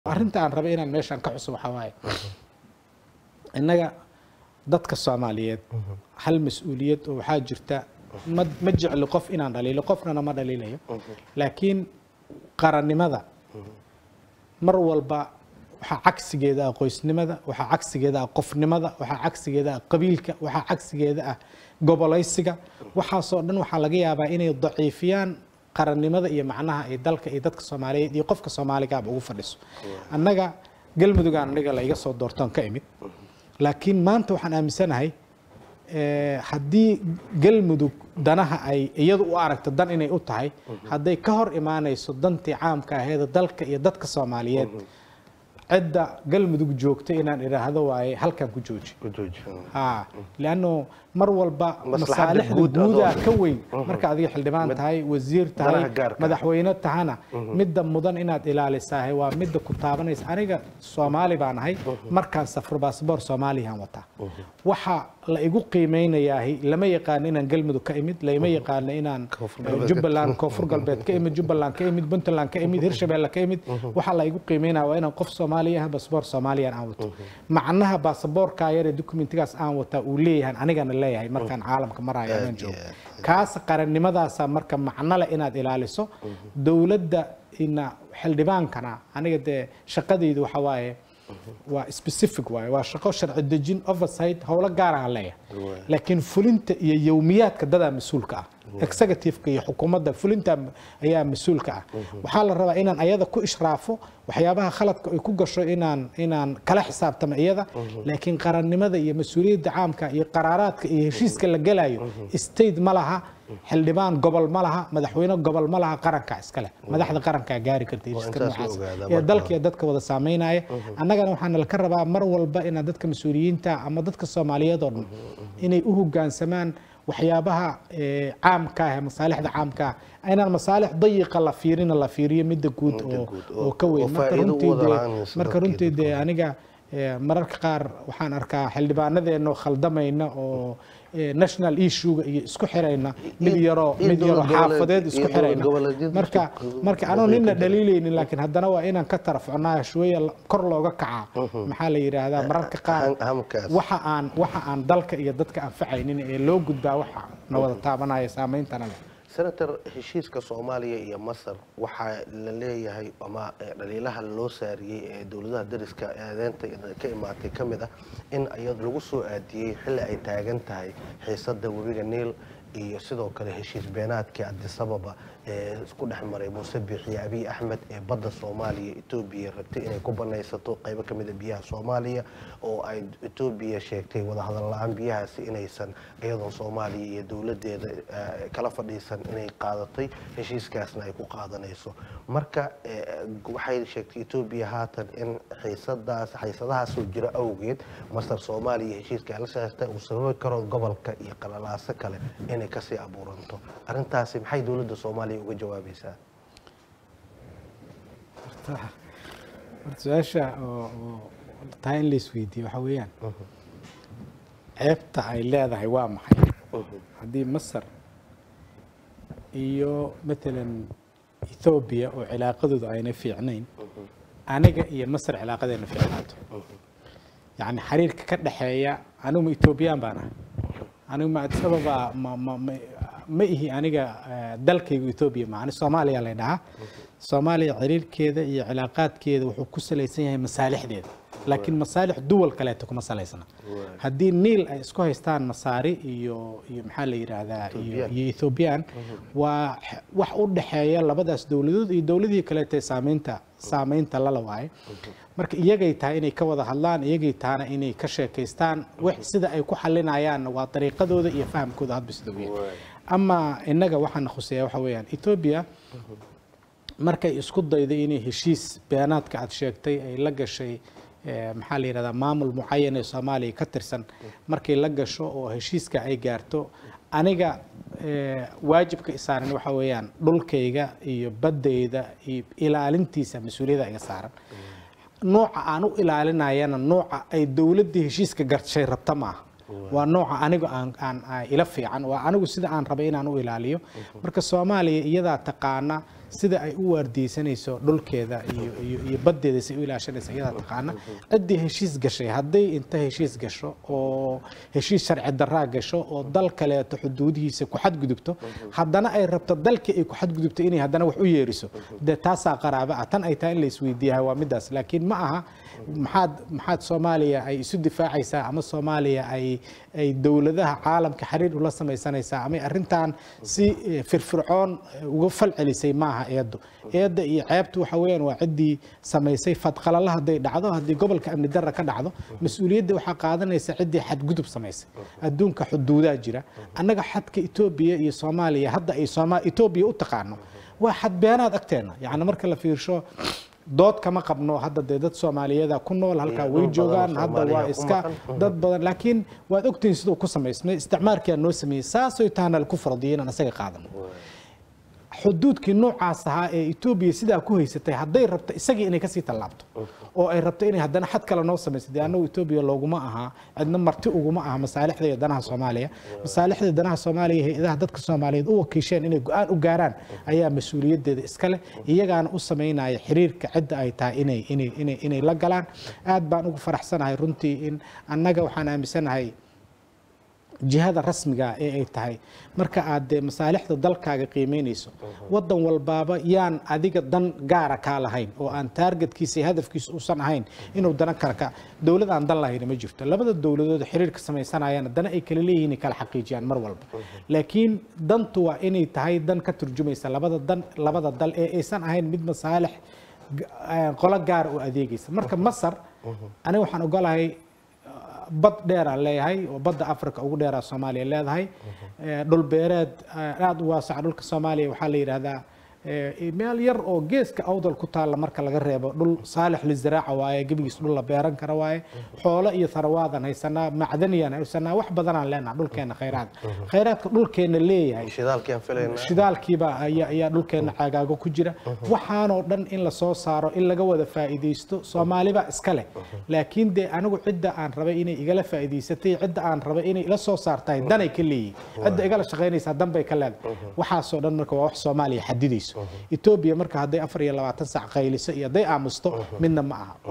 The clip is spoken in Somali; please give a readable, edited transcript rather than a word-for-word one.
arrinta aan rabay inaan meeshan ka xuso waxa waaye innaga dadka Soomaaliyeed hal mas'uuliyad oo waxa jirta ma jecel qof inaan dhaliilo qofna ma dhaliilayo laakiin qarannimada mar walba waxa cagsigeeda qoysnimada waxa cagsigeeda qofnimada waxa cagsigeeda qabiilka waxa cagsigeeda gobolaysiga waxa soo dhan waxa laga yaabaa inay daciifiyaan qarannimada iyo macnaha ay dalka iyo dadka Soomaaliyeed iyo qofka Soomaaliga ugu fadhiso annaga galmudug aniga la iga soo doortaan ka imid laakiin maanta waxaan aaminsanahay haddii galmudug danaha ay iyadu u aragto dan inay u tahay hadday ka hor imaanayso dantii caamka ahayd dalka iyo dadka Soomaaliyeed عدة قلمدوق جوجتي إن إرهاده وعي هل كان كجوجي لأنه مرول با مصالح الجودة كوي مركز هذه حلدمان تهاي وزير تهاي مدحوينات تهانا مدة مدن إنها إلى لسه ومدة كتابنا أنا جا سومالي بعناه مركز سفر باسبور سومالي هم وتا وحى لا يجو قيمين ياهي لما يقال إن قلمدوق كإمد لما يقال إن جبلان كفر قلبت كإمد جبلان كإمد بنتلان كإمد هرشبيل كإمد وحى لا يجو قيمين وين قف سوماليها باسبور سوماليا عوض معناها باسبور كاير دوكيومنتيغاس aan wata uu leeyahay anigana leeyahay markaan caalamka maraya aan joogo kaas qarannimadaasa marka macna la inaad ilaaliso dawladda ina xildhibaankana aniga de shaqadeydu waxa waaye waa specific waaye waa shaqo sharci dejin oversight hawla gaar ah leeyahay laakiin fulinta iyo yawmiyaadka dada mas'uulka ah executive iyo xukuumadda fulinta ayaa mas'uulka ah waxa la rabaa inaan ayada ku ishraafo waxyaabaha khaladka ay ku gasho inaan kala xisaabtamo iyada laakiin qarannimada iyo mas'uuliyadda caamka iyo qaraaraadka iyo heshiiska la galayo state ma laha xildhibaan gobol ma laha madaxweyne gobol ma laha qaranka iska leh madaxda qaranka gaari karta heshiiska noocaas ee dalka iyo dadka wada saameynaya annagana waxaan la ka rabaa mar walba in dadka mas'uuliyiinta ama dadka Soomaaliyeed oo inay u hoggaansamaan waxyaabaha caamka ah masaalixda caamka ayna masaalix dayiqa la fiiriyo mid guud oo ka weyn marka runtii aniga mararka qaar waxaan arkaa xildhibaanadeena khaldamayna oo national issue iyo isku xirayna mid yaro xaafadeed isku xirayna marka aanu nina dhaliilaynin laakiin haddana waa inaan ka tarafcnaa shooya kor looga kaca maxaa la yiraahdaa mararka qaar waxa aan dalka iyo dadka anfacaynin ee loo gudbaa waxa nabada taabanaya saameyntan leh senator heshiiska Soomaaliya iyo Masar waxa la leeyahay ama dhaliilaha loo saariyay ee dawladaha dariska eedeynta ka imaatay kamid ah in ayad lagu soo aadiyay xilli ay taagan tahay xiisadda webiga Niil iyo sidoo kale heshiis beenaadka Addis Ababa ee isku dhaxmaray Muuse Biixi Abiy Ahmed ee badda Soomaaliya Itoobiya rabtay inay ku banaysato qayb ka mid ah biyaha Soomaaliya oo ay Itoobiya sheegtay wada hadal la'aan biyahaasi inaysan iyadoo Soomaaliya iyo dawladeeda kala fadhiisan inay qaadatay heshiiskaasna ay ku qaadanayso marka waxay sheegtay Itoobiya haatan in xiisadahaas oo jira awgeed Masar Soomaaliya heshiiska la saartay uu sababi karo gobolka iyo qalalaasa kale inay ka sii abuuranto arintaasi maxay dawladda Soomaaliya uga jawaabaysaa su'aasha oo taan la isweydiyo waxa weeyaan ceebta ay leedahay waa maxay haddii Masar iyo matalan Ethiopia oo cilaaqadoodu ayna fiicnayn aniga iyo Masar cilaaqadeena fiicnaato yani xiriirka ka dhaxeeya anigu Ethiopian baana anigu ma Addis Ababa ma ihi aniga dalkayga Ethiopia ma ani Soomaaliya la dhahaa Soomaaliya xiriirkeeda iyo cilaaqaadkeeda wuxuu ku salaysan yahay masaalixdeeda laakiin masaalix duwal kale kuma salaysana haddii Niil ay isku haystaan Masaari iyo maxaa la yiraahdaa iyo Ethiopian waa wax u dhaxeeya labadaas dawladood iyo dawladii kale ee saameynta la lawaay marka iyagay tahay inay ka wada hadlaan iyagay taana inay ka sheekaystaan wax sida ay ku xalinayaan waa dariiqadooda iyo fahamkooda hadba sida weeyaan ama inaga waxaan khuseeyaa waxa weeyaan Ethiopia markay isku dayday inay heshiis beenaadka aad sheegtay ay la gashay maxaa la yiraahdaa maamul mucayan ee Soomaaliya ka tirsan markay la gasho oo heshiiska ay gaarto aniga waajibka isaaran waxa weeyaan dhulkayga iyo badayda iyo ilaalintiisa mas'uuliyadda iga saaran nooca aan u ilaalinayana nooca ay dawladda heshiiska gartay rabta ma waa nooca anigu aan ila fiican waa anigu sida aan rabay inaan u ilaaliyo marka Soomaaliya iyada taqaana sida ay u waardiyeysanayso dhulkeeda iyo baddeeda si u ilaashanaysa iyada taqaana ciddii heshiis gashay hadday inta heshiis gasho oo heshiis sharci darraa gasho oo dal kaleeto xuduudihiisa ku xadgudubto haddana ay rabto dalkii ay ku xadgudubto inay haddana wax u yeeriso dee taasaa qaraabo ah tan ay tahay in la isweydiiyahay waa midaas laakiin ma aha maxaad Soomaaliya ay isu difaacaysaa ama Soomaaliya ay dawladaha caalamka xiriir ula samaysanaysaa ama arrintan si firfircoon uga falcelisay maaha eedda iyo ceebtu waxa weeyaan waa ciddii samaysay fadqalalaha haday dhacdo haddii gobolka amni darra ka dhacdo mas'uuliyadda waxa qaadanaysa ciddii xadgudub samaysay adduunka xuduudaha jira annaga xadka Itoobiya iyo Soomaaliya hadda ay Itoobiya u taqaano waa xad beenaad agteena yani marka la fiirsho dood kama qabno hadda dad Soomaaliyeed ku nool halka way joogaan hadda waa iska dad badan laakiin waad ogtiin sidoo ku sameysmay isticmaalkii noo sameeyay saasoo taanal ku fardiyeen asaga qaadan xuduudkii noocaas ahaa ee Itoobiya sidaa ku haysatay hadday rabto isaga inay ka sii talaabto oo ay rabto inay haddana xad kale noo sameeyay annagu Itoobiya looguma aha cidna marti uguma aha masaalixda danaha Soomaaliya masaalixda danaha Soomaaliya hay'adaha dadka Soomaaliyeed oo wakiisheen inay go'aan u gaaraan ayaa mas'uuliyadeeda iska leh iyagaana u sameynaya xiriirka cidda ay tahay inay la galaan aad baan ugu faraxsanahay runtii in annaga waxaan aaminsanahay jihada rasmiga ee ay tahay marka aad masaalixda dalkaaga qiimeynayso wadan walbaaba yaan adiga dan gaar ah ka lahayn oo aan targetkiisa iyo hadafkiisa uusan ahayn inuu dan karka dawlad aan dan lahayn ma jirto labada dawladood xiriirka samaysanayaan dan ay kala leeyihiin kala xaqiijiyaan mar walba laakiin dantu waa inay tahay dan ka turjumaysa labada dal ee aysan ahayn mid masaalix qolo gaar u adeegaysa marka Masar aniga waxaan ogolahay bad dheer aan leeyahay oo badda Afrika ugu dheer ah Soomaaliya leedahay dhul beereed aad u waasac dhulka Soomaaliya waxa la yiraahdaa meel yar oo geeska awdal ku taala marka laga reebo dhul saalix li ziraaca waaye gabigiis dhul la beeran kara waaye xoolo iyo tharwaadan haysanaa macdaniyana haysanaa wax badan aan leenahay dhulkeena khayraadka dhulkeena leeyahay shidaalkiiba ayaa dhulkeena caagaago ku jira waxaan oo dhan in la soo saaro in laga wada faa'iideysto Soomaaliba iska leh laakiin de anigu cidda aan rabay inay igala faa'iideysatay cidda aan rabay inay ila soo saartay danay ka leeyihiin cidda igala shaqeynaysa danbay ka leedahay waxaas oo dhan marka waa wax Soomaaliya xadidayso Itoobiya marka haday 24 saac qayliso iyo haday aamusto midna ma aha